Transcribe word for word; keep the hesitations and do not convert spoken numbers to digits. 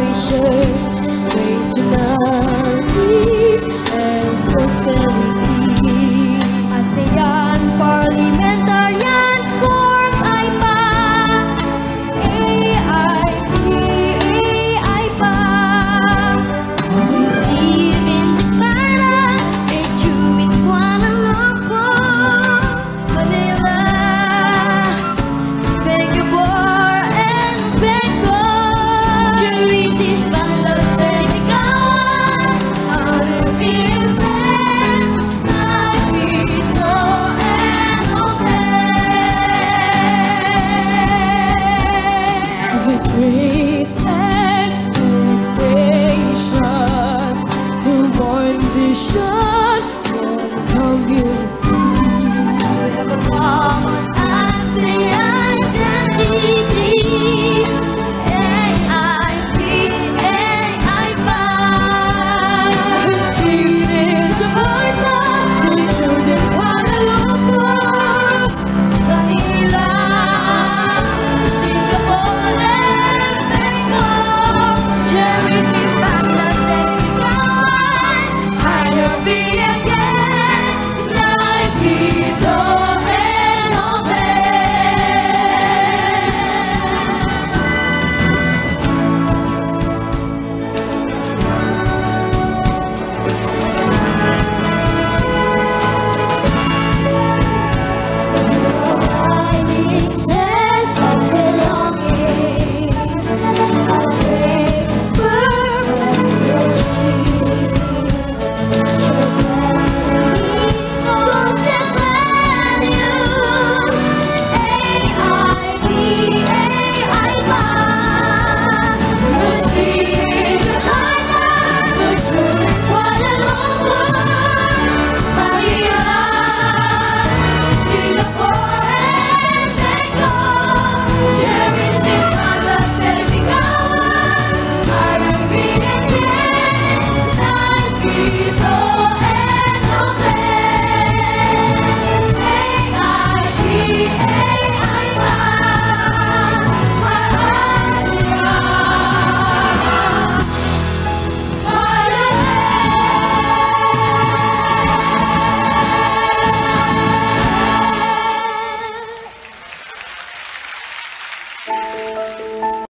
nation, regional peace and prosperity. ASEAN parliamentarians form I P A, A I P, A I P A. Receive in Jakarta, issue in Kuala Lumpur, Manila, Singapore and Bangkok. Jurisdictions Bangladesh and Ikawan, Philippines, Mexico and Japan. With great expectations for one vision, one community. We have a common ASEAN identity. A I P, A I P A. Conceived in Jakarta, issued in Kuala Lumpur, Manila, Singapore and Bangkok. Cherished in Bangladesh and Ikawan, higher Vietnam, Naipido and Providing sense of belonging, a great purpose to achieve. Your destiny, goals and values. A I P, A I P A. Receive Jakarta, Lumpur and Kuala Lumpur, Manila, Singapore and Bangkok. Cherished in Bangladesh and Ikawan, Caribbean, Naipido and Japan. A I P, A I P A. Parliament.